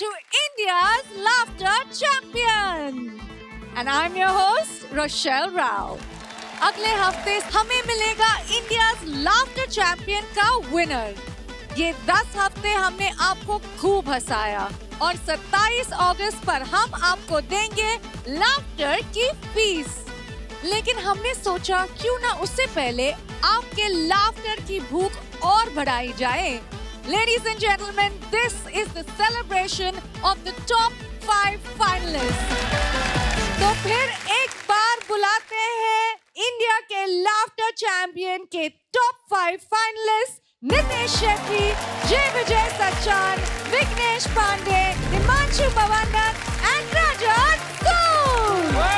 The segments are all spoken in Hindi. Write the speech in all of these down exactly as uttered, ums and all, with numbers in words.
to India's Laughter Champion. And I'm your host, Rochelle Rao. अगले हफ्ते हमें मिलेगा इंडिया's Laughter Champion का विनर। ये दस हफ्ते हमने आपको खूब हंसाया और सत्ताईस अगस्त पर हम आपको देंगे लाफ्टर की फीस। लेकिन हमने सोचा क्यों ना उससे पहले आपके लाफ्टर की भूख और बढ़ाई जाए। Ladies and gentlemen, this is the celebration of the top five finalists. तो फिर एक बार बुलाते हैं इंडिया के लाफ्टर चैंपियन के top five finalist Nitesh Shetty, Jay Vijay Sachan, Vighnesh Pandey, Himanshu Bhawandar and Rajat Sood.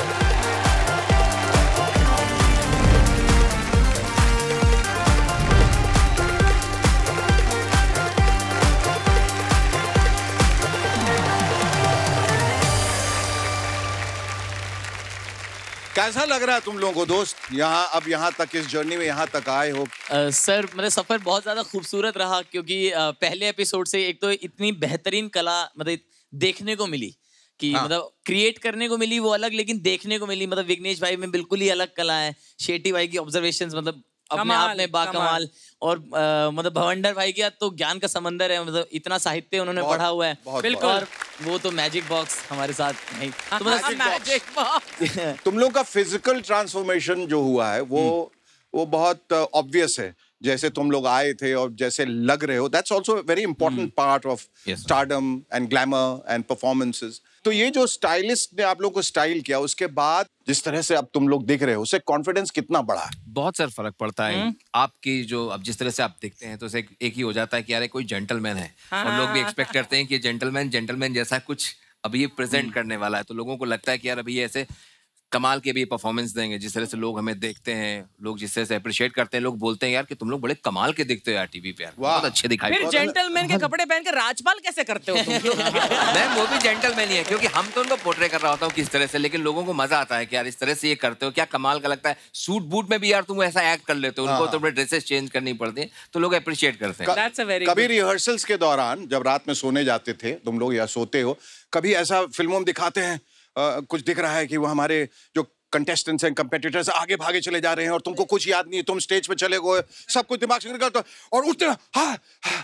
कैसा लग रहा है तुम लोगों को दोस्त, यहाँ अब यहाँ तक इस जर्नी में यहाँ तक आए हो? uh, सर मेरा सफर बहुत ज्यादा खूबसूरत रहा क्योंकि uh, पहले एपिसोड से एक तो इतनी बेहतरीन कला मतलब देखने को मिली कि हाँ। मतलब क्रिएट करने को मिली वो अलग, लेकिन देखने को मिली मतलब विघ्नेश भाई में बिल्कुल ही अलग कला है, शेट्टी भाई की ऑब्जर्वेशंस मतलब अपने आप में बाकमाल, और आ, मतलब भवंडर भाई का तो ज्ञान का समंदर है, मतलब इतना साहित्य उन्होंने पढ़ा हुआ है बिल्कुल। और वो तो मैजिक बॉक्स हमारे साथ नहीं तो मतलब मैजिक बॉक्स। तुम लोग का फिजिकल ट्रांसफॉर्मेशन जो हुआ है वो वो बहुत ऑब्वियस है, जैसे तुम लोग आए थे और जैसे लग रहे हो, that's also very important part of stardom and glamour and performances. तो ये जो स्टाइलिस्ट ने आप लोगों को स्टाइल किया, उसके बाद जिस तरह से अब तुम लोग दिख रहे हो, उससे कॉन्फिडेंस कितना बढ़ा? बहुत सर फर्क पड़ता है। आपकी जो अब जिस तरह से आप दिखते हैं तो उसे एक ही हो जाता है कि यार कोई जेंटलमैन है, और लोग भी एक्सपेक्ट करते हैं कि जेंटलमैन जेंटलमैन जैसा कुछ अब ये प्रेजेंट करने वाला है, तो लोगों को लगता है कि यार अभी ये ऐसे कमाल के भी परफॉर्मेंस देंगे। जिस तरह से लोग हमें देखते हैं, लोग जिस तरह से अप्रिशिएट करते हैं, लोग बोलते हैं यार कि तुम लोग बड़े कमाल के दिखते हो यार टीवी पे, यार बहुत अच्छे दिखाई। फिर जेंटलमैन के कपड़े पहन के राजपाल कैसे करते हो तुम? मैम वो भी जेंटलमैन ही है, क्योंकि हम तो उनको पोर्ट्रे कर रहा होता हूँ किस तरह से, लेकिन लोगों को मजा आता है कि यार इस तरह से ये करते हो, क्या कमाल का लगता है। सूट बूट में भी यार तुम ऐसा एक्ट कर लेते हो, उनको तो ड्रेसेस चेंज करनी पड़ती है, तो लोग अप्रिशिएट करते हैं। कभी रिहर्सल्स के दौरान जब रात में सोने जाते थे तुम लोग या सोते हो, कभी ऐसा फिल्मों में दिखाते हैं कुछ दिख रहा है कि वो हमारे जो कंटेस्टेंट्स एंड कंपेटिटर्स आगे भागे चले जा रहे हैं और तुमको कुछ याद नहीं है, तुम स्टेज पे चले गए, सब कुछ दिमाग से निकलता और उठते हाँ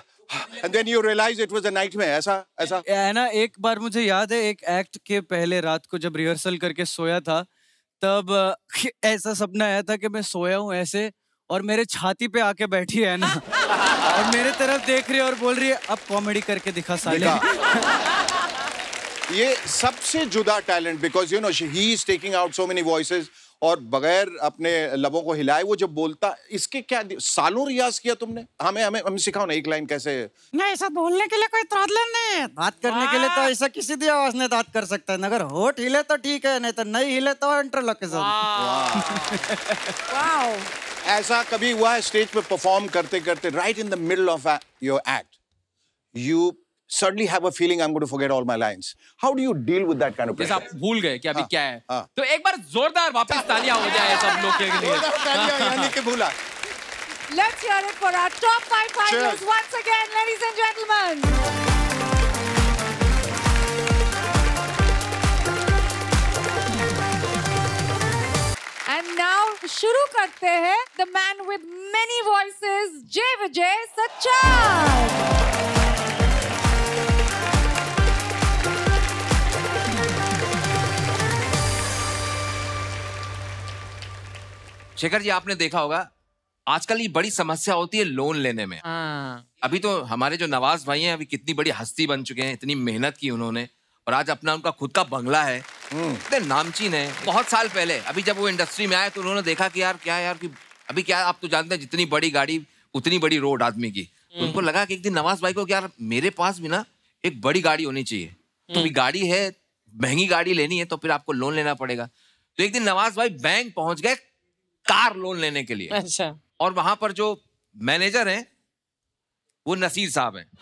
and then you realize it was a nightmare, ऐसा ऐसा है ना। एक बार मुझे याद है, एक एक्ट के पहले रात को जब रिहर्सल करके सोया था, तब ऐसा सपना आया था कि मैं सोया हूँ ऐसे और मेरे छाती पे आके बैठी है ना और मेरे तरफ देख रही है और बोल रही है अब कॉमेडी करके दिखा साले। ये सबसे जुदा talent, because you know he is taking out so many voices और बगैर अपने लबों को हिलाए वो जब बोलता, इसके क्या सालों रियाज किया तुमने? हमें हमें हमें सिखाओ ना एक लाइन कैसे। नहीं, ऐसा बोलने के लिए कोई प्रॉब्लम नहीं है, बात करने के लिए तो ऐसा किसी भी आवाज में बात कर सकता है, अगर होठ हिले तो ठीक है, नहीं तो नहीं हिले तो इंटरलॉकिज्म। वाओ। ऐसा कभी हुआ है स्टेज पे परफॉर्म करते करते, right in the middle of your act, you suddenly have a feeling I'm going to forget all my lines? How do you deal with that kind of pressure? जैसे आप भूल गए कि अभी हाँ, क्या है, हाँ. तो एक बार जोरदार वापस तालियां हो जाए सब लोग के लिए। तालियां यानी कि भूला। Let's hear it for our top five finalists once again, ladies and gentlemen. And now शुरू करते हैं the man with many voices, जय विजय सच्चान। शेखर जी आपने देखा होगा आजकल ये बड़ी समस्या होती है लोन लेने में। अभी तो हमारे जो नवाज भाई हैं अभी कितनी बड़ी हस्ती बन चुके हैं, इतनी मेहनत की उन्होंने और आज अपना उनका खुद का बंगला है, इतने नामचीन है। बहुत साल पहले अभी जब वो इंडस्ट्री में आए तो उन्होंने देखा कि यार क्या यार कि अभी क्या आप तो जानते हैं जितनी बड़ी गाड़ी उतनी बड़ी रोड आदमी की। तो उनको लगा कि एक दिन नवाज भाई को यार मेरे पास भी ना एक बड़ी गाड़ी होनी चाहिए, तो अभी गाड़ी है महंगी गाड़ी लेनी है तो फिर आपको लोन लेना पड़ेगा। तो एक दिन नवाज भाई बैंक पहुंच गए कार लोन लेने के लिए। अच्छा। और वहां पर जो मैनेजर हैं वो नसीर साहब हैं।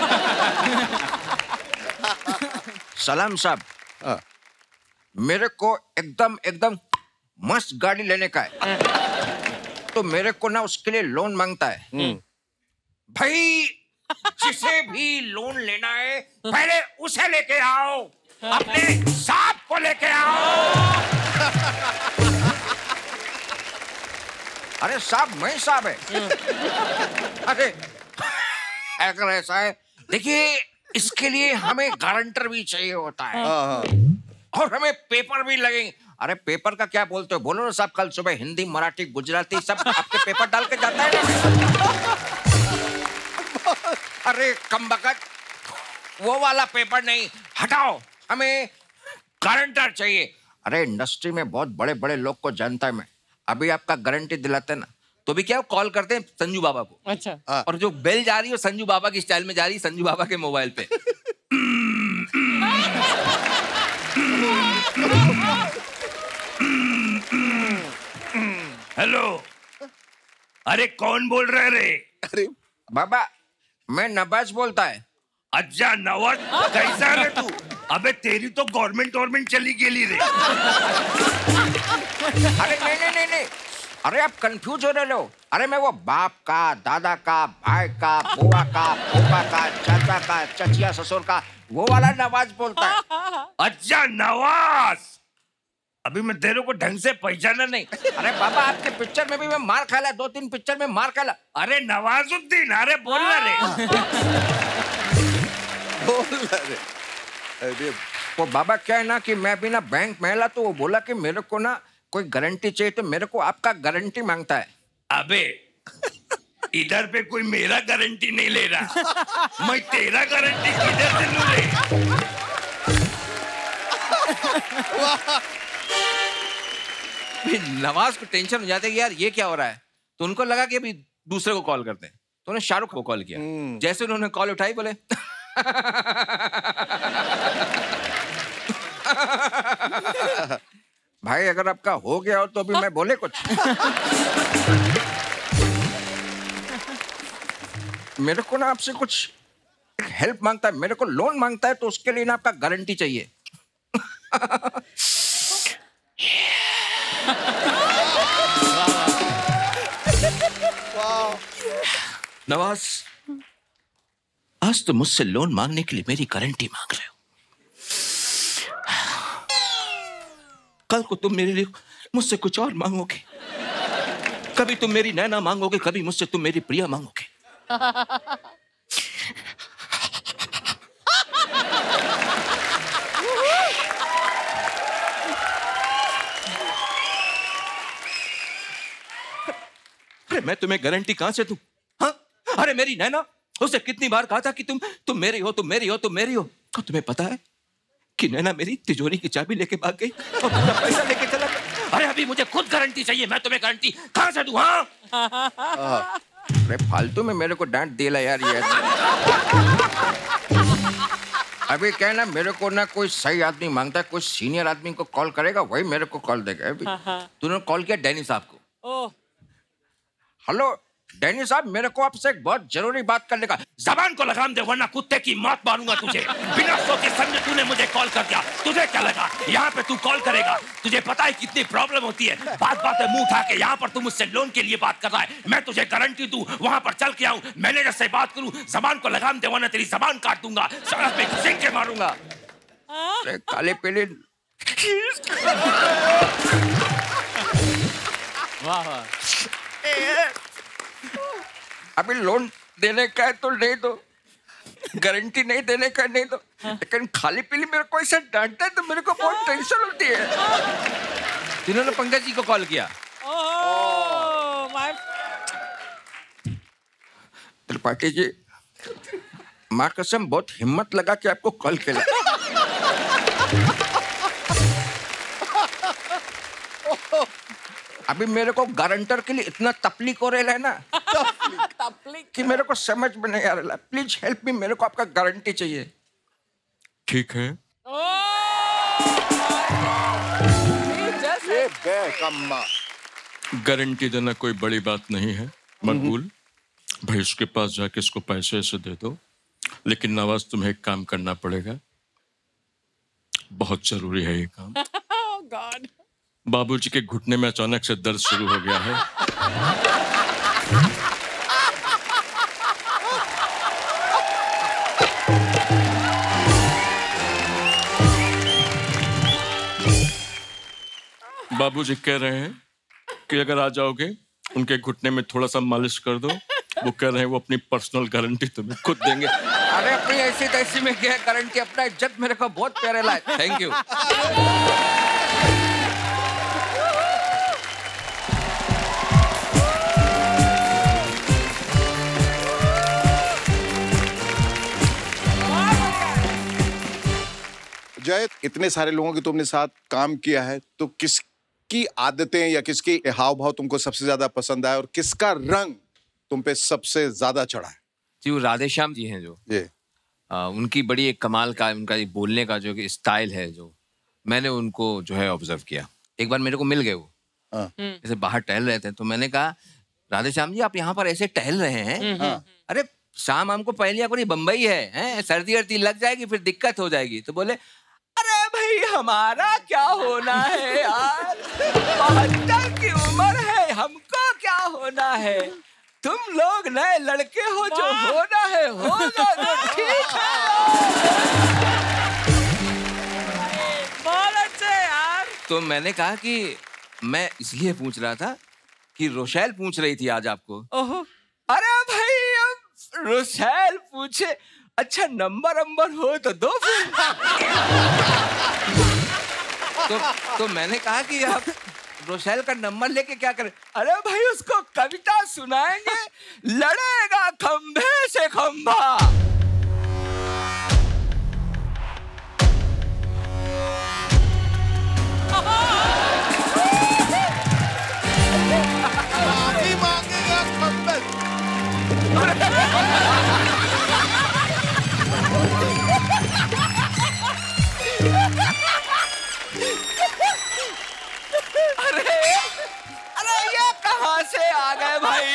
सलाम साहब, मेरे को एकदम एकदम मस्त गाड़ी लेने का है, तो मेरे को ना उसके लिए लोन मांगता है। भाई जिसे भी लोन लेना है पहले उसे लेके आओ, अपने सांप को लेके आओ। अरे साहब मैं साहब है। अरे अगर ऐसा है, देखिए इसके लिए हमें गारंटर भी चाहिए होता है और हमें पेपर भी लगेंगे। अरे पेपर का क्या बोलते हो, बोलो ना साहब। कल सुबह हिंदी, मराठी, गुजराती सब आपके पेपर डाल के जाता है ना। अरे कमबख्त, वो वाला पेपर नहीं, हटाओ, हमें गारंटर चाहिए। अरे इंडस्ट्री में बहुत बड़े बड़े लोग को जानता है मैं। अभी आपका गारंटी दिलाते ना तो भी क्या कॉल करते हैं संजू बाबा को। अच्छा। और जो बेल जा रही है संजू बाबा की स्टाइल में जा रही है, संजू बाबा के मोबाइल पे। हेलो, अरे कौन बोल रहे रे? अरे बाबा मैं नवाज बोलता है। अच्छा नवाज, कैसा रे तू? अबे तेरी तो गवर्नमेंट गवर्नमेंट चली गेली रे। अरे नहीं नहीं नहीं नहीं, अरे आप कंफ्यूज हो रहे हो। अरे मैं वो बाप का, दादा का, भाई का, बुआ का, फूफा का, चाचा का, चचिया ससुर का, वो वाला नवाज बोलता है। अच्छा नवाज, अभी मैं तेरे को ढंग से पहचाना नहीं। अरे बाबा आपके पिक्चर में भी मैं मार खाला, दो तीन पिक्चर में मार खाला। अरे नवाजुद्दीन, अरे बोल रे। बोल रे। अरे वो बाबा क्या है ना कि मैं भी ना बैंक में ला, तो वो बोला कि मेरे को ना कोई गारंटी चाहिए, तो मेरे को आपका गारंटी मांगता है। अबे इधर पे कोई मेरा गारंटी नहीं ले रहा, मैं तेरा गारंटी किधर से लूं रे? नवाज को टेंशन हो जाते कि यार ये क्या हो रहा है, तो उनको लगा कि अभी दूसरे को कॉल करते हैं, तो उन्होंने शाहरुख को कॉल किया। जैसे उन्होंने कॉल उठाई बोले भाई अगर आपका हो गया हो तो अभी मैं बोले कुछ। मेरे को ना आपसे कुछ हेल्प मांगता है, मेरे को लोन मांगता है, तो उसके लिए ना आपका गारंटी चाहिए। नवाज, आज तो मुझसे लोन मांगने के लिए मेरी गारंटी मांग रहे हो, कल को तुम मेरे लिए मुझसे कुछ और मांगोगे। कभी तुम मेरी नैना मांगोगे, कभी मुझसे तुम मेरी प्रिया मांगोगे। अरे मैं तुम्हें गारंटी कहां से दूं? हाँ? अरे मेरी नैना, उसे कितनी बार कहा था कि तुम तुम मेरी हो, तुम मेरी हो, तुम मेरी हो। और तुम्हें पता है कि नैना मेरी तिजोरी की चाबी लेके भाग गई और पूरा पैसा लेके चला गया। अरे अभी मुझे खुद गारंटी चाहिए, मैं तुम्हें गारंटी कहां से दूं? हाँ? अरे फालतू में मेरे को डांट दिला यार ये। अभी क्या ना, मेरे को ना कोई सही आदमी मांगता है, कोई सीनियर आदमी को कॉल करेगा, वही मेरे को कॉल देगा। अभी तूने कॉल किया डैनी साहब को। हेलो डैनी साहब, मेरे को आपसे एक बहुत जरूरी बात करने का। जबान को लगाम दे वरना कुत्ते की मौत मारूंगा तुझे। बिना सोचे समझे तूने मुझे कॉल कर दिया। तुझे क्या लगा यहाँ पे तू कॉल करेगा? तुझे पता है कितनी प्रॉब्लम होती है, बात बात में मुंह उठा के यहाँ पर तू मुझसे लोन के लिए बात कर रहा है। मैं तुझे गारंटी दूं, वहां पर चल के आऊं, मैनेजर से बात करूं, जबान को लगाम दे वरना तेरी जबान काट दूंगा, सड़क पे घसीट के मारूंगा। काले पीले वाह वाह। अभी लोन देने का है तो नहीं दो, गारंटी नहीं देने का नहीं दो, लेकिन खाली पीली मेरे को ऐसा डांटता है तो मेरे को बहुत टेंशन होती है। जिन्होंने पंकज जी को कॉल किया। त्रिपाठी जी, माँ कसम बहुत हिम्मत लगा के आपको कॉल किया। अभी मेरे को गारंटर के लिए इतना तकलीफ हो रहा है ना कि मेरे को समझ में नहीं आ रहा। प्लीज हेल्प मी, मेरे को आपका गारंटी चाहिए। ठीक है, ये बेकम्मा। गारंटी देना कोई बड़ी बात नहीं है, मकबूल भाई। उसके पास जाके इसको पैसे से दे दो, लेकिन नवाज तुम्हें एक काम करना पड़ेगा, बहुत जरूरी है ये काम। गॉड। बाबूजी के घुटने में अचानक से दर्द शुरू हो गया है। बाबूजी कह रहे हैं कि अगर आ जाओगे उनके घुटने में थोड़ा सा मालिश कर दो। वो कह रहे हैं वो अपनी पर्सनल गारंटी तुम्हें खुद देंगे। अरे अपनी ऐसी तैसी में क्या गारंटी, अपना इज्जत मेरे को बहुत प्यारे लाए। Thank you. जय, इतने सारे लोगों के तुमने साथ काम किया है, तो किसकी आदतें या किसकी हाव भाव तुमको सबसे ज्यादा पसंद आया और किसका रंग तुम पे सबसे ज्यादा चढ़ा है? जी वो राधेश्याम जी हैं जो ये आ, उनकी बड़ी एक कमाल का उनका एक बोलने का जो स्टाइल है, जो मैंने उनको जो है ऑब्जर्व किया। एक बार मेरे को मिल गए वो, जैसे बाहर टहल रहे थे, तो मैंने कहा राधेश्याम जी आप यहाँ पर ऐसे टहल रहे हैं, अरे शाम हमको पहले कोई बम्बई है, हैं सर्दी वर्दी लग जाएगी फिर दिक्कत हो जाएगी। तो बोले अरे भाई हमारा क्या होना है यार, बहत्तर की उम्र है, हमको क्या होना है, तुम लोग नए लड़के हो, जो होना है होगा, जो ठीक है। बहुत अच्छे यार। तो मैंने कहा कि मैं इसलिए पूछ रहा था कि रोशैल पूछ रही थी आज आपको। ओहो। अरे भाई अब रोशैल पूछे, अच्छा नंबर नंबर हो तो दो फिर। तो तो मैंने कहा कि आप रोशैल का नंबर लेके क्या करें? अरे भाई उसको कविता सुनाएंगे, लड़ेगा खंभे से खंभा। मांगेगा खंभे। अरे अरे ये कहाँ से आ गए भाई?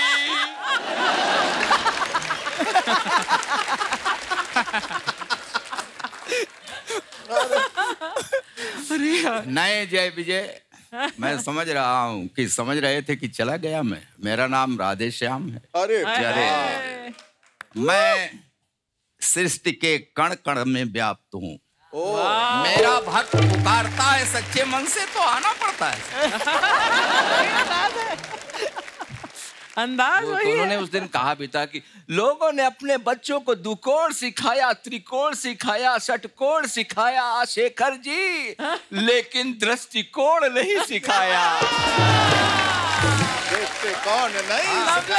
नए जय विजय, मैं समझ रहा हूँ कि समझ रहे थे कि चला गया मैं। मेरा नाम राधेश्याम है। अरे अरे मैं सृष्टि के कण कण में व्याप्त हूँ। मेरा भक्त पुकारता है सच्चे मन से तो आना पड़ता है। अंदाज वो वही तो है। उन्होंने उस दिन कहा भी था कि लोगों ने अपने बच्चों को दुकोण सिखाया, त्रिकोण सिखाया, षटकोण सिखाया शेखर जी, लेकिन दृष्टिकोण नहीं सिखाया। देखते कौन नहीं।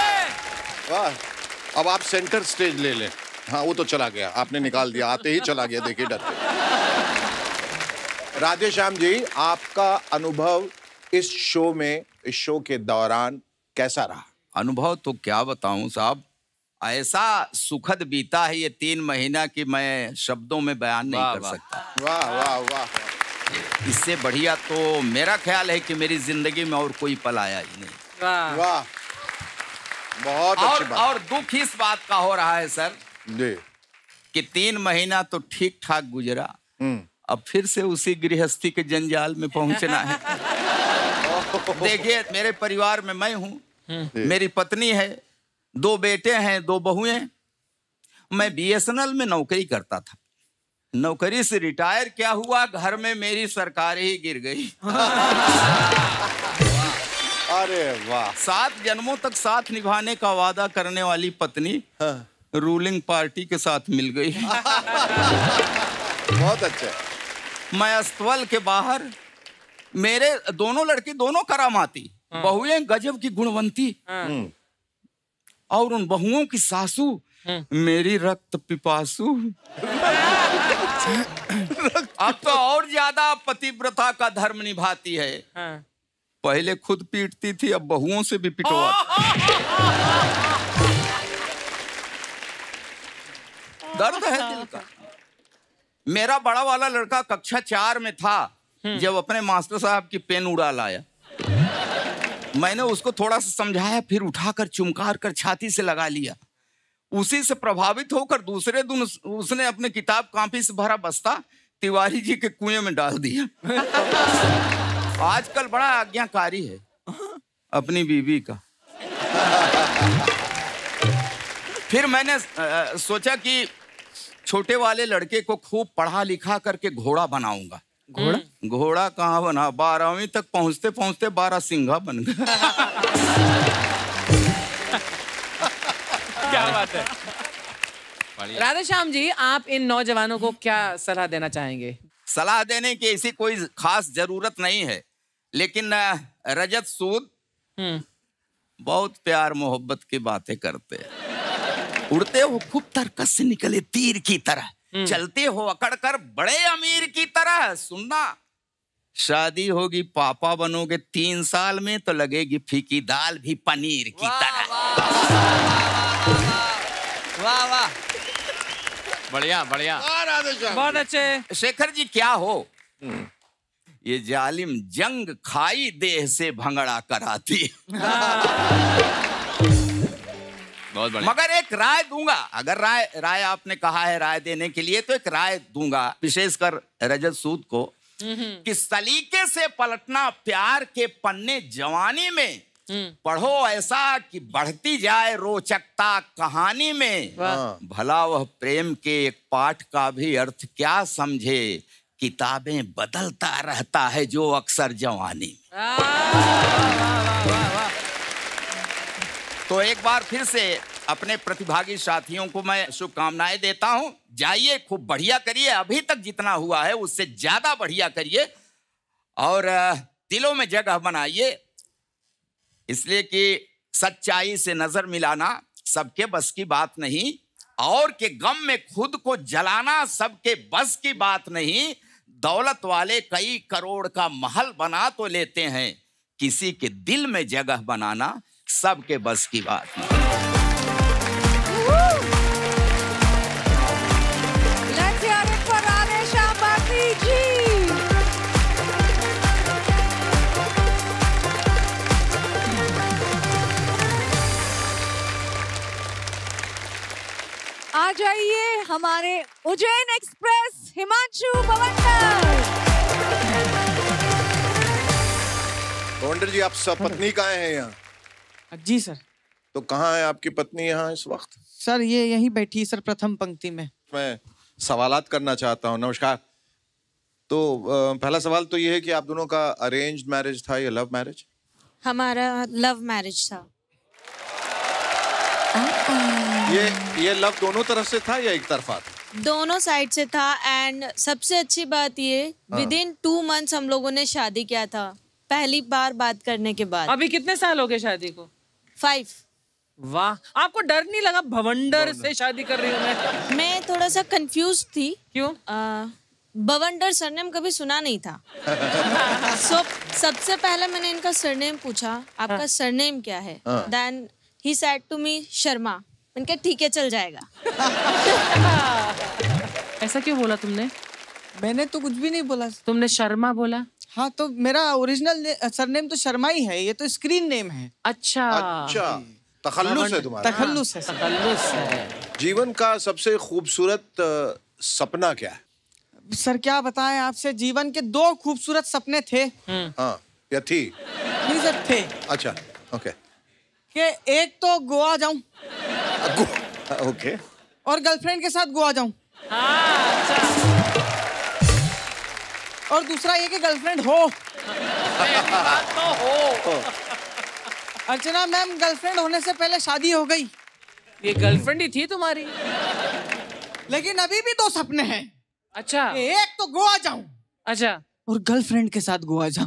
वाह, अब आप सेंटर स्टेज ले लें। हाँ वो तो चला गया, आपने निकाल दिया, आते ही चला गया, देखिए डर के। राधेश्याम जी, आपका अनुभव इस शो में, इस शो के दौरान कैसा रहा? अनुभव तो क्या बताऊं साहब, ऐसा सुखद बीता है ये तीन महीना कि मैं शब्दों में बयान नहीं वाह, कर वाह। सकता। वाह वाह वाह। इससे बढ़िया तो मेरा ख्याल है कि मेरी जिंदगी में और कोई पल आया ही नहीं। वाह। वाह, बहुत अच्छी और बात। और दुख इस बात का हो रहा है सर जी। कि तीन महीना तो ठीक ठाक गुजरा, हम्म। अब फिर से उसी गृहस्थी के जंजाल में पहुंचना है। देखिए मेरे परिवार में मैं हूँ, मेरी पत्नी है, दो बेटे हैं, दो बहुएं। मैं बीएसएनएल में नौकरी करता था, नौकरी से रिटायर क्या हुआ, घर में मेरी सरकार ही गिर गई। अरे वाह। सात जन्मों तक साथ निभाने का वादा करने वाली पत्नी हाँ। रूलिंग पार्टी के साथ मिल गई। बहुत अच्छा। मैं अस्तबल के बाहर, मेरे दोनों लड़की दोनों करामाती, बहुएं गजब की गुणवंती, और उन बहुओं की सासू मेरी रक्त पिपासु। अब तो और ज्यादा पतिव्रता का धर्म निभाती है। पहले खुद पीटती थी, अब बहुओं से भी पिटवाती। दर्द है दिल का। मेरा बड़ा वाला लड़का कक्षा चार में था जब अपने मास्टर साहब की पेन उड़ा लाया। मैंने उसको थोड़ा सा समझाया, फिर उठाकर चुमकार कर छाती से लगा लिया। उसी से प्रभावित होकर दूसरे दिन उस, उसने अपने किताब कॉपी से भरा बस्ता तिवारी जी के कुएं में डाल दिया। आजकल बड़ा आज्ञाकारी है अपनी बीवी का। फिर मैंने आ, सोचा कि छोटे वाले लड़के को खूब पढ़ा लिखा करके घोड़ा बनाऊंगा। घोड़ा? घोड़ा कहाँ बना, बारहवीं तक पहुंचते पहुंचते बारह सिंघा बन गया। क्या बात है। राधेश्याम जी, आप इन नौजवानों को क्या सलाह देना चाहेंगे? सलाह देने की ऐसी कोई खास जरूरत नहीं है, लेकिन रजत सूद बहुत प्यार मोहब्बत की बातें करते हैं। उड़ते हो खूब तरकस से निकले तीर की तरह, चलते हो अकड़कर बड़े अमीर की तरह। सुनना, शादी होगी पापा बनोगे तीन साल में तो लगेगी फीकी दाल भी पनीर की तरह। वाह वाह, बढ़िया बढ़िया, बहुत अच्छे। शेखर जी क्या हो, ये जालिम जंग खाई देह से भंगड़ा कराती। बहुत बढ़िया। मगर एक राय दूंगा, अगर राय राय आपने कहा है राय देने के लिए, तो एक राय दूंगा विशेषकर रजत सूद को, कि सलीके से पलटना प्यार के पन्ने जवानी में, पढ़ो ऐसा कि बढ़ती जाए रोचकता कहानी में। भला वह प्रेम के एक पाठ का भी अर्थ क्या समझे, किताबें बदलता रहता है जो अक्सर जवानी में। तो एक बार फिर से अपने प्रतिभागी साथियों को मैं शुभकामनाएं देता हूं। जाइए, खूब बढ़िया करिए, अभी तक जितना हुआ है उससे ज्यादा बढ़िया करिए और दिलों में जगह बनाइए, इसलिए कि सच्चाई से नजर मिलाना सबके बस की बात नहीं, और के गम में खुद को जलाना सबके बस की बात नहीं। दौलत वाले कई करोड़ का महल बना तो लेते हैं, किसी के दिल में जगह बनाना सबके बस की बात नहीं। Let's hear it for Radhesham Bharti ji. आ जाइए हमारे उज्जैन एक्सप्रेस हिमांशु भवंडर। भवंडर जी, आप सपत्नी कहाँ हैं यहाँ? जी सर। तो कहाँ है आपकी पत्नी यहाँ इस वक्त? सर ये यहीं बैठी सर, प्रथम पंक्ति में। मैं सवालात करना चाहता हूँ। नमस्कार। तो अ, पहला सवाल तो ये है कि आप दोनों का अरेंज्ड मैरिज था या लव मैरिज? हमारा लव मैरिज था। ये ये लव दोनों तरफ से था या एक तरफा था? दोनों साइड से था, एंड सबसे अच्छी बात ये, विद इन टू मंथ्स हम लोगों ने शादी किया था, पहली बार बात करने के बाद। अभी कितने साल हो गए शादी को? फाइव। वाह, आपको डर नहीं लगा भवंडर से शादी कर रही हूँ मैं? मैं थोड़ा सा कंफ्यूज थी। क्यों? आ, भवंडर सरनेम कभी सुना नहीं था। so, सबसे पहले मैंने इनका सरनेम पूछा, आपका सरनेम क्या है? Then he said to me Sharma. मैंने कहा ठीक है, चल जाएगा। ऐसा क्यों बोला तुमने? मैंने तो कुछ भी नहीं बोला। तुमने शर्मा बोला? हाँ, तो मेरा ओरिजिनल सरनेम तो शर्मा ही है, ये तो स्क्रीन नेम है। अच्छा अच्छा, तखल्लुस है तुम्हारा? तखल्लुस है। तखल्लुस है। जीवन का सबसे खूबसूरत अ, सपना क्या है? सर क्या बताएं आपसे, जीवन के दो खूबसूरत सपने थे। हाँ, या थी? नहीं सर, थे। अच्छा, ओके। कि एक तो गोवा जाऊं, ओके, और गर्लफ्रेंड के साथ गोवा जाऊं। हाँ, अच्छा। और दूसरा ये कि गर्लफ्रेंड हो। बात तो हो। अर्चना मैम, गर्लफ्रेंड होने से पहले शादी हो गई। ये गर्लफ्रेंड ही थी तुम्हारी? लेकिन अभी भी दो सपने हैं। अच्छा। एक तो गोवा जाऊं, अच्छा, और गर्लफ्रेंड के साथ गोवा जाऊं।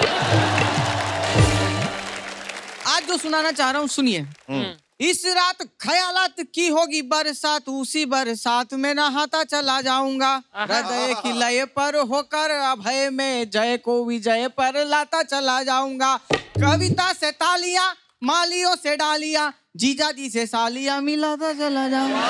आज जो सुनाना चाह रहा हूँ सुनिए। इस रात ख्यालात की होगी बरसात, उसी बरसात में नहाता चला जाऊंगा। हृदय की लय पर होकर अभय में जय को विजय पर लाता चला जाऊंगा। कविता से तालियां, मालियों से डालियां, जीजा जी से सालियां मिलाता चला जाऊंगा।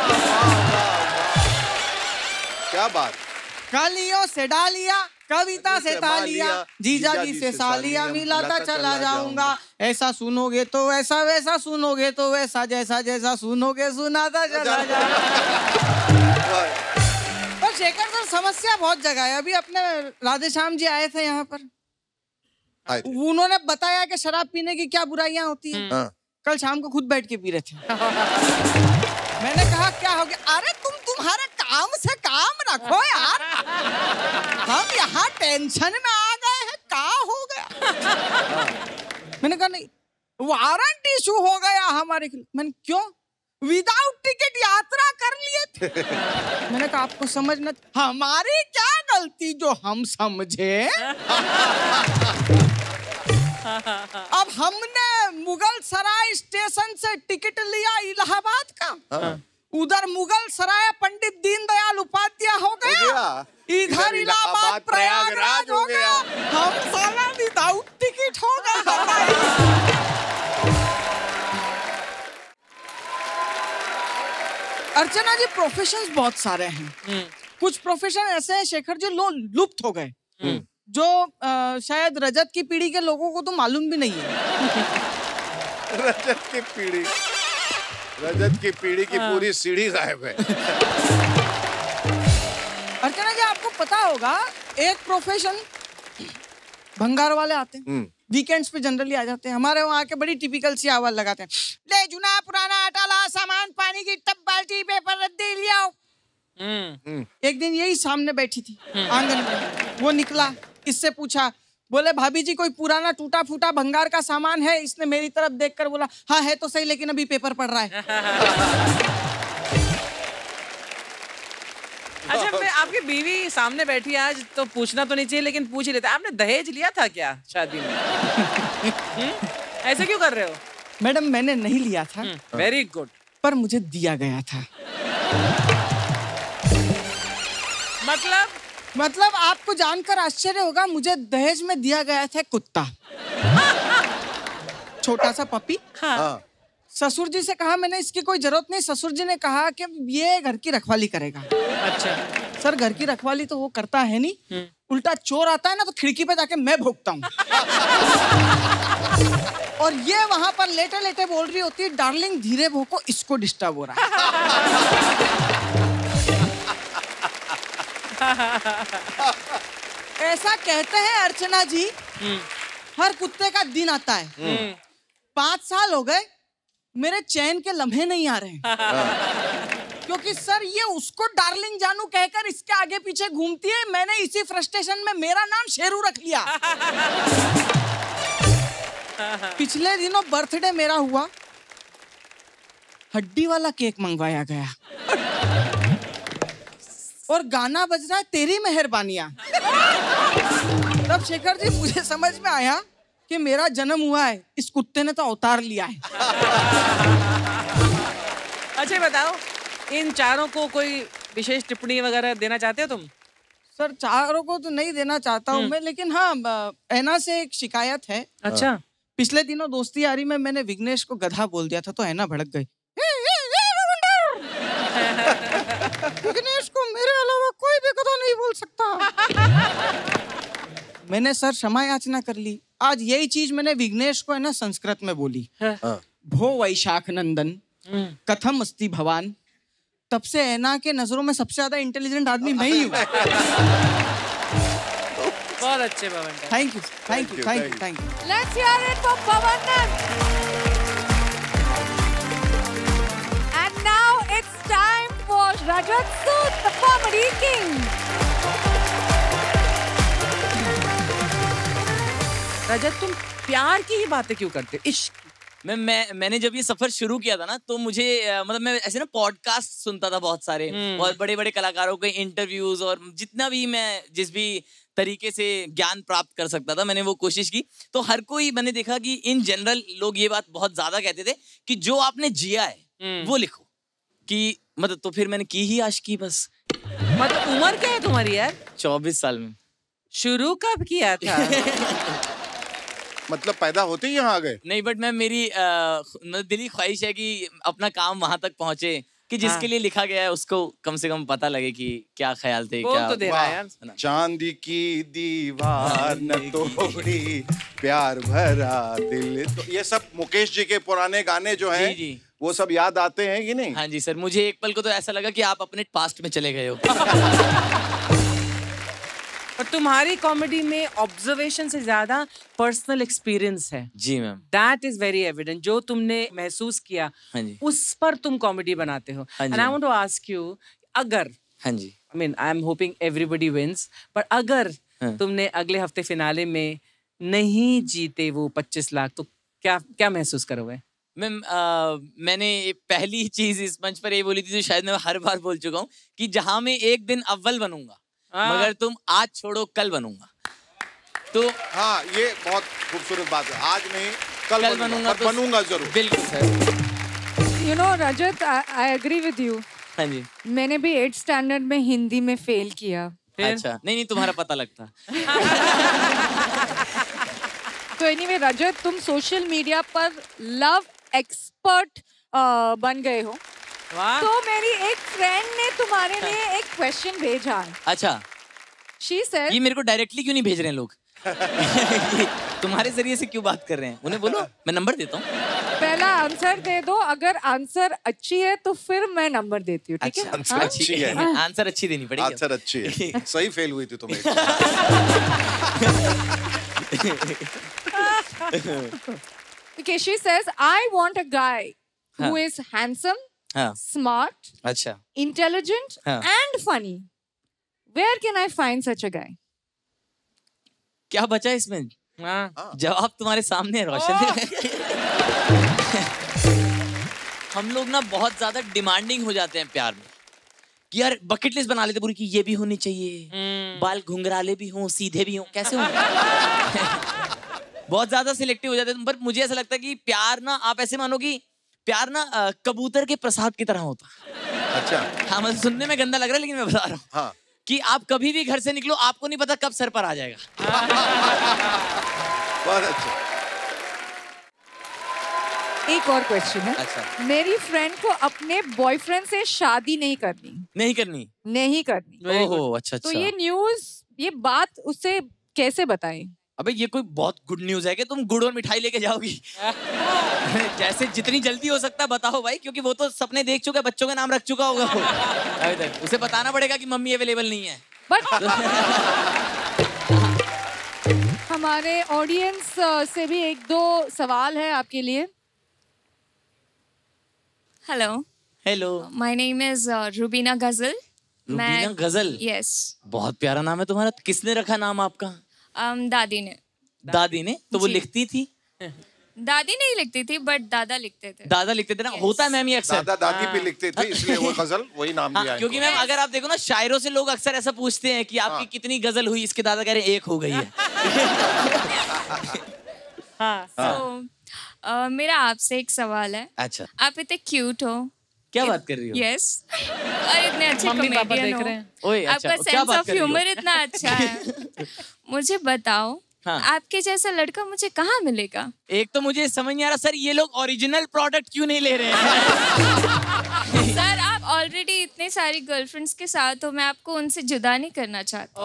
क्या बात। कालियों से डालियां, कविता से तालियां, जीजा जी से सालियां मिलाता चला जाऊंगा। ऐसा सुनोगे तो वैसा, वैसा सुनोगे तो वैसा, जैसा जैसा सुनोगे सुनाता चला जाऊंगा। पर शेखर सर, समस्या बहुत जगह है। अभी अपने राधेश्याम जी आए थे यहाँ पर, उन्होंने बताया कि शराब पीने की क्या बुराइयां होती हैं। कल शाम को खुद बैठ के पी रहे थे। मैंने कहा क्या हो गया? अरे तुम तुम्हारे काम से काम रखो यार, हम यहाँ टेंशन में आ गए हैं, क्या हो गया? मैंने कहा नहीं, वारंट इशू हो गया हमारे। मैंने क्यों? विदाउट टिकट यात्रा कर लिए थे। मैंने कहा आपको समझना, हमारी क्या गलती जो हम समझे। अब हमने मुगल सराय स्टेशन से टिकट लिया इलाहाबाद का, उधर मुगल सराय पंडित दीनदयाल उपाध्याय हो गया, इधर इलाहाबाद प्रयागराज हो गया, हम साला विदाउट टिकट हो गए। अर्चना जी, प्रोफेशंस बहुत सारे हैं। कुछ प्रोफेशन ऐसे हैं शेखर जी, लो लुप्त हो गए, जो आ, शायद रजत की पीढ़ी के लोगों को तो मालूम भी नहीं है। रजत की पीढ़ी, रजत की पीढ़ी की हाँ। पूरी सीढ़ी गायब है। अर्चना जी, आपको पता होगा एक प्रोफेशन, भंगार वाले आते हैं, वीकेंड्स पे जनरली आ जाते हैं। हमारे वहाँ के बड़ी टिपिकल सी आवाज लगाते हैं, ले जुना पुराना आटा ला, सामान पानी की टब बाल्टी पेपर रद्दी ले आओ। एक दिन यही सामने बैठी थी आंगन में, वो निकला, इससे पूछा, बोले भाभी जी कोई पुराना टूटा फूटा भंगार का सामान है? इसने मेरी तरफ देखकर बोला, हाँ है तो सही, लेकिन अभी पेपर पड़ रहा है। अच्छा, मैं आपकी बीवी सामने बैठी आज, तो पूछना तो नहीं चाहिए लेकिन पूछ ही लेते, आपने दहेज लिया था क्या शादी में? ऐसे क्यों कर रहे हो? मैडम, मैंने नहीं लिया था। Very good. पर मुझे दिया गया था। मतलब मतलब आपको जानकर आश्चर्य होगा, मुझे दहेज में दिया गया था कुत्ता, छोटा सा पपी। हाँ। ससुर जी से कहा मैंने, इसकी कोई जरूरत नहीं। ससुर जी ने कहा कि ये घर की रखवाली करेगा। अच्छा सर, घर की रखवाली तो वो करता है नहीं, उल्टा चोर आता है ना तो खिड़की पे जाके मैं भोंकता हूँ। और ये वहां पर लेटे लेटे बोल रही होती है, डार्लिंग धीरे भोंको, इसको डिस्टर्ब हो रहा है। ऐसा कहते हैं अर्चना जी, हर कुत्ते का दिन आता है। पांच साल हो गए, मेरे चैन के लम्हे नहीं आ रहे, क्योंकि सर ये उसको डार्लिंग जानू कहकर इसके आगे पीछे घूमती है। मैंने इसी फ्रस्ट्रेशन में मेरा नाम शेरू रख लिया। पिछले दिनों बर्थडे मेरा हुआ, हड्डी वाला केक मंगवाया गया और गाना बज रहा है तेरी मेहरबानियां। तब शेखर जी मुझे समझ में आया कि मेरा जन्म हुआ है, इस कुत्ते ने तो अवतार लिया है। अच्छा बताओ, इन चारों को कोई विशेष टिप्पणी वगैरह देना चाहते हो तुम? सर, चारों को तो नहीं देना चाहता हूँ मैं, लेकिन हाँ, ऐना से एक शिकायत है। अच्छा। पिछले दिनों दोस्ती यारी में मैंने विघ्नेश को गधा बोल दिया था, तो ऐना भड़क गई। विघ्नेश को मेरे अलावा कोई भी गधा नहीं बोल सकता। मैंने सर क्षमा याचना कर ली। आज यही चीज मैंने विघ्नेश को है ना संस्कृत में बोली। भो वैशाख नंदन कथम अस्ति भवान। तब से ऐना के नजरों में सबसे ज्यादा इंटेलिजेंट आदमी मैं ही हूँ। बहुत अच्छे भवन। Thank you, thank you, thank you, thank you. Let's hear it for Pavan. And now it's time for Rajat Sood, the comedy king. Rajat, तुम प्यार की ही बातें क्यों करते हो? इश्क। मैं मैं मैंने जब ये सफर शुरू किया था ना, तो मुझे अ, मतलब मैं ऐसे ना पॉडकास्ट सुनता था बहुत सारे, और बड़े बड़े कलाकारों के इंटरव्यूज, और जितना भी मैं जिस भी तरीके से ज्ञान प्राप्त कर सकता था मैंने वो कोशिश की। तो हर कोई मैंने देखा कि इन जनरल लोग ये बात बहुत ज्यादा कहते थे कि जो आपने जिया है वो लिखो, कि मतलब तो फिर मैंने की ही आशिकी बस। मतलब उम्र क्या है तुम्हारी यार? चौबीस साल में। शुरू कब किया था? मतलब पैदा होते ही यहाँ आ गए? नहीं, बट मैं मेरी आ, दिली ख्वाहिश है कि अपना काम वहां तक पहुंचे कि जिसके हाँ। लिए लिखा गया है उसको कम से कम पता लगे कि क्या ख्याल थे। क्या तो दे रहा है यार। चांदी की दीवार न तोड़ी प्यार भरा दिल। तो ये सब मुकेश जी के पुराने गाने जो हैं, जी जी वो सब याद आते हैं कि नहीं? हाँ जी सर, मुझे एक पल को तो ऐसा लगा कि आप अपने पास्ट में चले गए हो। और तुम्हारी कॉमेडी में ऑब्जर्वेशन से ज्यादा पर्सनल एक्सपीरियंस है। जी ma'am. That is very evident. जो तुमने महसूस किया हाँ जी। उस पर तुम कॉमेडी बनाते हो। हाँ जी। And I want to ask you, अगर हाँ जी। I mean, I'm hoping everybody wins. पर अगर हाँ. तुमने अगले हफ्ते फिनाले में नहीं जीते वो पच्चीस लाख तो क्या क्या महसूस करोगे? मैम मैंने पहली चीज इस मंच पर ये बोली थी जो शायद मैं हर बार बोल चुका हूँ कि जहां मैं एक दिन अव्वल बनूंगा मगर तुम आज छोड़ो कल बनूंगा। तो हाँ ये बहुत खूबसूरत बात है, आज नहीं कल, कल बनूंगा, तो बनूंगा जरूर। बिल्कुल sir. You know Rajat, I agree with you. हाँ जी। मैंने भी एट स्टैंडर्ड में हिंदी में फेल किया। अच्छा, नहीं नहीं तुम्हारा पता लगता। तो एनीवे रजत, तुम सोशल मीडिया पर लव एक्सपर्ट बन गए हो। तो मेरी एक फ्रेंड ने तुम्हारे लिए एक क्वेश्चन भेजा है। अच्छा। She said, ये मेरे को डायरेक्टली क्यों नहीं भेज रहे हैं लोग? तुम्हारे जरिए से क्यों बात कर रहे हैं? उन्हें बोलो, मैं नंबर देता हूँ। पहला आंसर दे दो, अगर आंसर अच्छी है तो फिर मैं नंबर देती हूँ, ठीक है? आंसर अच्छी है। आंसर अच्छी देनी पड़ेगी। आंसर अच्छी है। सही फेल हुई थी तुम्हें। Okay, she says, I want a guy who हाँ. is handsome, हाँ. smart, अच्छा. intelligent, हाँ. and funny. Where can I find such a guy? क्या बचा इसमें? जवाब तुम्हारे सामने है रोशन। हम लोग ना बहुत ज्यादा डिमांडिंग हो जाते हैं प्यार में कि यार बकेट लिस्ट बना लेते पूरी कि ये भी होनी चाहिए, बाल घुंघराले भी हों, सीधे भी हों, कैसे हों? बहुत ज्यादा सिलेक्टिव हो जाते हैं। पर मुझे ऐसा लगता है कि प्यार ना, आप ऐसे मानो कि प्यार ना आ, कबूतर के प्रसाद की तरह होता। अच्छा। हाँ, मतलब सुनने में गंदा लग रहा है लेकिन मैं बता रहा हूँ हाँ. कि आप कभी भी घर से निकलो, आपको नहीं पता कब सर पर आ जाएगा। बहुत अच्छा। एक और क्वेश्चन है। अच्छा। मेरी फ्रेंड को अपने बॉयफ्रेंड से शादी नहीं करनी। नहीं करनी। नहीं करनी। ओहो, अच्छा अच्छा। तो ये न्यूज, ये बात उससे कैसे बताएं? अबे ये कोई बहुत गुड न्यूज है कि तुम गुड़ और मिठाई लेके जाओगी? जैसे जितनी जल्दी हो सकता है बताओ भाई, क्योंकि वो तो सपने देख चुका है, बच्चों का नाम रख चुका होगा वो। अभी तक उसे बताना पड़ेगा कि मम्मी अवेलेबल नहीं है। बट हमारे ऑडियंस से भी एक दो सवाल है आपके लिए। Hello. Hello. My name is Rubina Ghazal. Rubina गजल? यस। बहुत प्यारा नाम है तुम्हारा। किसने रखा नाम आपका? um, दादी ने। दादी ने? तो वो लिखती थी? दादी नहीं लिखती थी बट दादा लिखते थे। दादा लिखते थे ना? होता है मैम ये अक्सर। दादा दादी पे लिखते थे इसलिए वो गजल वही नाम दिया है। क्योंकि मैम अगर आप देखो ना, शायरों से लोग अक्सर ऐसा पूछते हैं कि आपकी कितनी गजल हुई, इसके दादा कह रहे हैं एक हो गई है। So, uh, मेरा आपसे एक सवाल है। अच्छा। आप इतने क्यूट हो। क्या बात कर रही हो? यस। और इतने अच्छे मम्मी पापा कॉमेडियन देख हो। रहे हैं। ओए, अच्छा, आपका क्या सेंस बात ऑफ कर रही हो? ह्यूमर इतना अच्छा है। मुझे बताओ, हाँ. आपके जैसा लड़का मुझे कहाँ मिलेगा? एक तो मुझे समझ नहीं आ रहा सर, ये लोग ओरिजिनल प्रोडक्ट क्यों नहीं ले रहे हैं? सर, आप ऑलरेडी इतने सारी गर्लफ्रेंड्स के साथ हो, मैं आपको उनसे जुदा नहीं करना चाहता।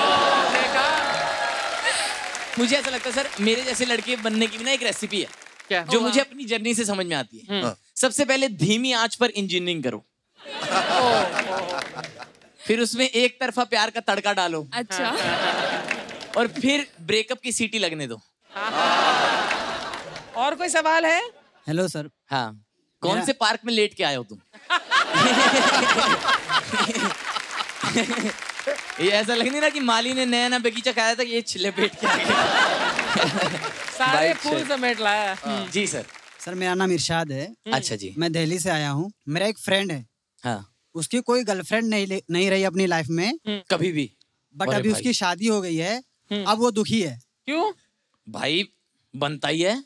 मुझे ऐसा लगता है सर, मेरे जैसे लड़के बनने की भी ना एक रेसिपी है क्या? जो मुझे अपनी जर्नी से समझ में आती है। हाँ. सबसे पहले धीमी आंच पर इंजीनियरिंग करो, फिर उसमें एक तरफा प्यार का तड़का डालो, अच्छा, और फिर ब्रेकअप की सीटी लगने दो। और कोई सवाल है? Hello sir. हाँ, कौन मेरा- से पार्क में लेट के आए हो तुम? ये ऐसा लग नहीं रहा कि माली ने नया नया बगीचा खाया था, ये छिले पेट के आ गए। सारे फूल समेट लाया। जी सर। सर मेरा नाम इरशाद है। अच्छा जी। मैं दिल्ली से आया हूँ। मेरा एक फ्रेंड है, हाँ। उसकी कोई गर्लफ्रेंड नहीं ले- नहीं रही अपनी लाइफ में कभी भी। बट अरे अभी भाई। उसकी शादी हो गई है। अब वो दुखी है। क्यों? भाई बनता ही है।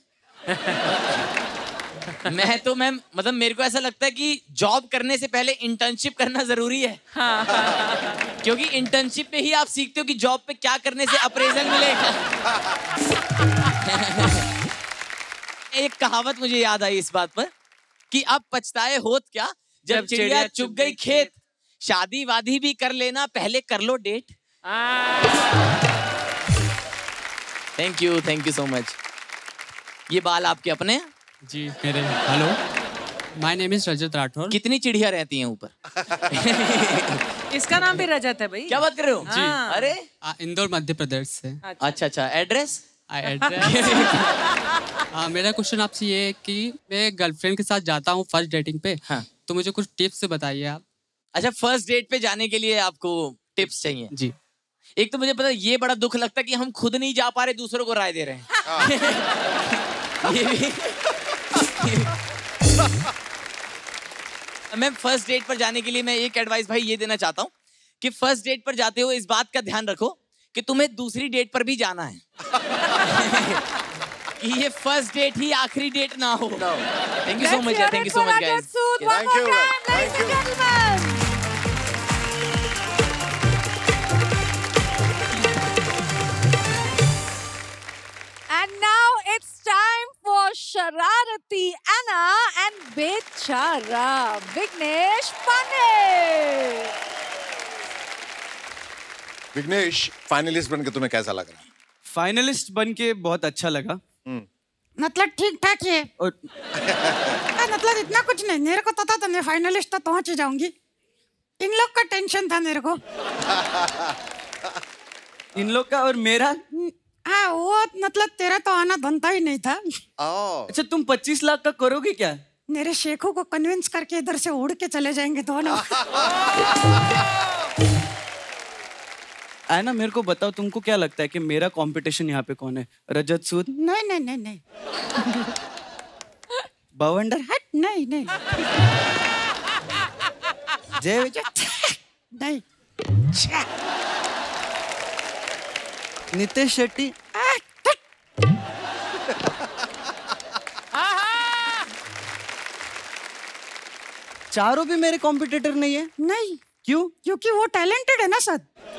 मैं तो मैम मतलब मेरे को ऐसा लगता है कि जॉब करने से पहले इंटर्नशिप करना जरूरी है। क्योंकि इंटर्नशिप पे ही आप सीखते हो कि जॉब पे क्या करने से अप्रेजल मिलेगा। एक कहावत मुझे याद आई इस बात पर कि अब पछताए होत क्या जब, जब चिड़िया चिड़िया चुग गई खेत, शादी वादी भी कर लेना, पहले कर लो date. Thank you, thank you so much. ये बाल आपके अपने हैं? जी मेरे। Hello, my name is Rajat Rathore. कितनी चिड़िया रहती हैं ऊपर? इसका नाम भी रजत है भाई। क्या बात कर रहे हो? जी। अरे आ, इंदौर मध्य प्रदेश से। अच्छा अच्छा, एड्रेस? एड्रेस आ, मेरा क्वेश्चन आपसे ये है कि मैं गर्लफ्रेंड के साथ जाता हूँ फर्स्ट डेटिंग पे, हाँ. तो मुझे कुछ टिप्स बताइए आप। अच्छा, फर्स्ट डेट पे जाने के लिए आपको टिप्स चाहिए जी। एक तो मुझे पता है, ये बड़ा दुख लगता है कि हम खुद नहीं जा पा रहे, दूसरों को राय दे रहे हैं। ये भी, ये भी। मैं फर्स्ट डेट पर जाने के लिए मैं एक एडवाइस भाई ये देना चाहता हूँ कि फर्स्ट डेट पर जाते हो इस बात का ध्यान रखो कि तुम्हें दूसरी डेट पर भी जाना है। कि ये फर्स्ट डेट ही आखिरी डेट ना हो। Thank you so much, thank you so much guys. Thank you, thank you. And now it's time for Shararati Anna and Bechara Vignesh Pandey. Vighnesh, finalist बनके तुम्हें कैसा लग रहा है? फाइनलिस्ट बन के बहुत अच्छा लगा। मतलब ठीक ठाक ही है। और... मतलब इतना कुछ नहीं, मेरे को तो था तो मैं फाइनलिस्ट तो पहुंच ही जाऊंगी। इन लोग का टेंशन था मेरे को। इन लोग का और मेरा? हाँ, वो मतलब तेरा तो आना बनता ही नहीं था। अच्छा, तुम पच्चीस लाख का करोगे क्या? मेरे शेखों को कन्विंस करके इधर से उड़ के चले जाएंगे दोनों। आना, मेरे को बताओ, तुमको क्या लगता है कि मेरा कंपटीशन यहाँ पे कौन है? रजत सूद? नहीं नहीं नहीं नहीं। बवंडर? हट, नहीं नहीं। जय विजय? नहीं। नितेश शेट्टी? चारों भी मेरे कॉम्पिटिटर नहीं है? नहीं। क्यों? क्योंकि वो टैलेंटेड है ना sir.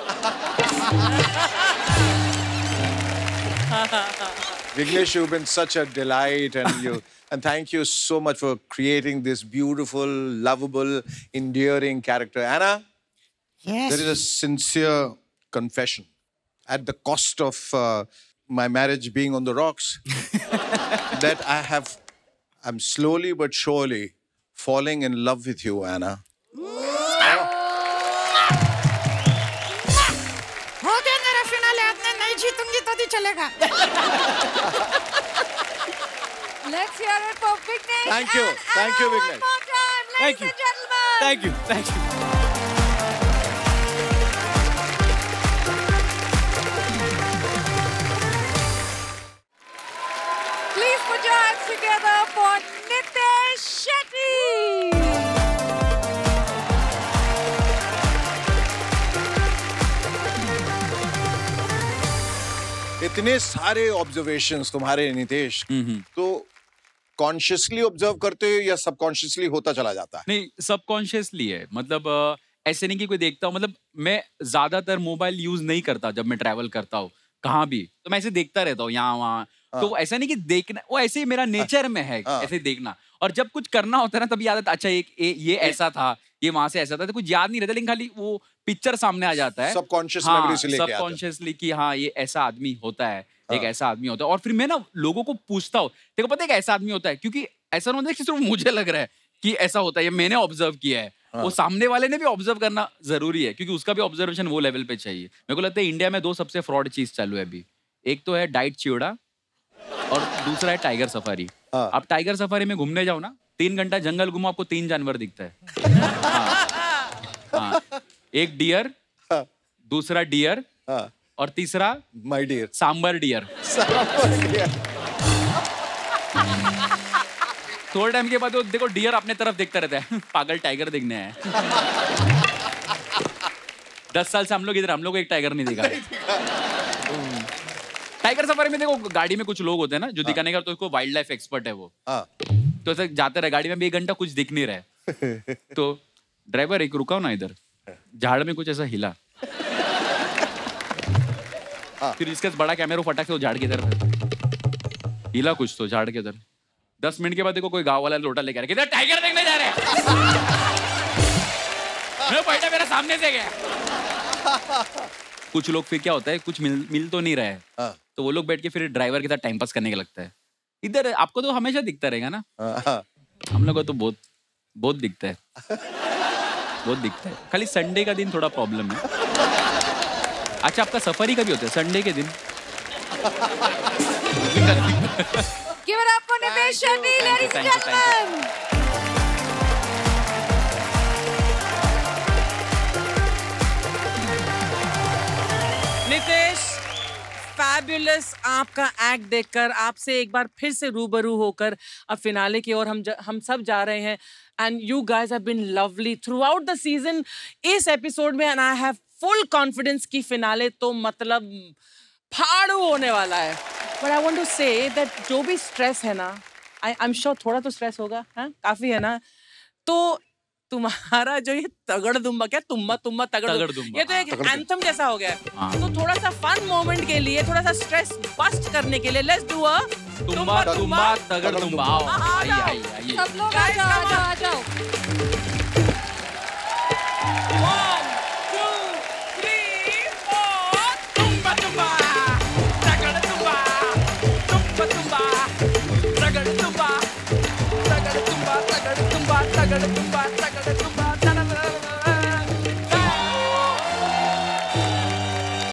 Vignesh, you've been such a delight, and you and thank you so much for creating this beautiful, lovable, endearing character. Anna, yes. There is a sincere confession. At the cost of uh, my marriage being on the rocks, that I have, I'm slowly but surely falling in love with you, Anna. हो गया मेरा फिनाले, आपने नहीं जीतूंगी तो भी चलेगा। Let's hear it for Vignesh. Thank you, thank you, Vignesh. One more time, ladies and gentlemen. Thank you, thank you. Please put your hands together for Nitesh Shetty. इतने सारे ऑब्जर्वेशंस तुम्हारे नितेश, तो कॉन्शियसली ऑब्जर्व करते हो या सबकॉन्शियसली होता चला जाता है? नहीं, सबकॉन्शियसली है। मतलब अ, ऐसे नहीं कि कोई देखता हूँ, मतलब मैं ज्यादातर मोबाइल यूज नहीं करता जब मैं ट्रैवल करता हूँ कहाँ भी, तो मैं ऐसे देखता रहता हूँ यहाँ वहाँ। तो ऐसा नहीं कि देखना, वो ऐसे ही मेरा नेचर में है ऐसे देखना। और जब कुछ करना होता है ना तभी याद आता, अच्छा ये ये ऐसा था, ये वहां से ऐसा था, तो कुछ याद नहीं रहता, लेकिन खाली वो पिक्चर सामने आ जाता है सबकॉन्शियस हाँ, मेमोरी से लेके आता है। सबकॉन्शियसली कि हाँ ये ऐसा आदमी होता है, एक ऐसा आदमी होता है। और फिर मैं ना लोगों को पूछता हूँ, देखो पता है कि ऐसा आदमी होता है, क्योंकि ऐसा नहीं होता कि सिर्फ मुझे लग रहा है कि ऐसा होता है, ये मैंने ऑब्जर्व किया है। वो सामने वाले ने भी ऑब्जर्व करना जरूरी है, क्योंकि उसका भी ऑब्जर्वेशन वो लेवल पे चाहिए। मेरे को लगता है इंडिया में दो सबसे फ्रॉड चीज चालू है अभी, एक तो है डाइट चिवड़ा और दूसरा है टाइगर सफारी। आप टाइगर सफारी में घूमने जाओ ना, तीन घंटा जंगल घूमो, आपको तीन जानवर दिखता है। हाँ, हाँ, एक डियर, दूसरा डियर और तीसरा माय डियर सांबर डियर। थोड़े टाइम के बाद वो देखो डियर अपने तरफ देखता रहता है, पागल टाइगर देखने है। दस साल से हम लोग इधर, हम लोग एक टाइगर नहीं दिखा। टाइगर सफारी में देखो गाड़ी में कुछ लोग होते हैं ना जो दिखाने का, तो उसको वाइल्ड लाइफ एक्सपर्ट है वो, तो ऐसे जाते रहे गाड़ी में भी, एक घंटा कुछ दिख नहीं रहा है, तो ड्राइवर एक रुकाओ ना इधर, झाड़ में कुछ ऐसा हिला, फिर इसके बड़ा कैमरा फटाक से वो झाड़ के इधर हिला कुछ तो झाड़ के इधर। दस मिनट के बाद देखो कोई गांव वाला लोटा लेकर आ रहा है, टाइगर देखने जा रहे हैं। बेटा मेरा सामने से गया। कुछ लोग फिर क्या होता है, कुछ मिल मिल तो नहीं रहा है, तो वो लोग बैठ के फिर ड्राइवर के साथ टाइम पास करने का लगता है। इधर आपको तो हमेशा दिखता रहेगा ना, हम लोग को तो बहुत बहुत दिखता है, बहुत दिखता है। खाली संडे का दिन थोड़ा प्रॉब्लम है। अच्छा, आपका सफारी कभी होता है? संडे के दिन। Give it up for Nitesh Shetty, ladies and gentlemen. Nitesh, fabulous आपका एक्ट देखकर, आपसे एक बार फिर से रूबरू होकर अब फिनाले की ओर हम ज, हम सब जा रहे हैं. And you guys have been lovely throughout the season इस एपिसोड में. And I have full confidence की फिनाले तो मतलब फाड़ू होने वाला है. But I want to say that जो भी स्ट्रेस है ना, आई आई एम श्योर थोड़ा तो स्ट्रेस होगा, हाँ काफी है ना, तो तुम्हारा जो ये तगड़ दुम्बा, क्या तुम्बा तुम्बा तगड़ तगड़ दुम्बा, दुम्बा, ये तो एक एंथम जैसा हो गया है. तो थोड़ा सा फन मोमेंट के लिए, थोड़ा सा स्ट्रेस बस्ट करने के लिए, लेट्स डू अ तुम्बा तुम्बा तगड़ दुम्बा. आओ, आइए आइए आइए. सब लोग आ जाओ, आ जाओ, आ जाओ. One, two, three, four. तुम्बा तुम्बा तगड़ दुम्बा, तुम्बा तुम्बा तगड़ दुम्बा, तगड़ दुम्बा, तगड़ दुम्बा, तगड़ दुम्बा, तगड़ दुम्बा.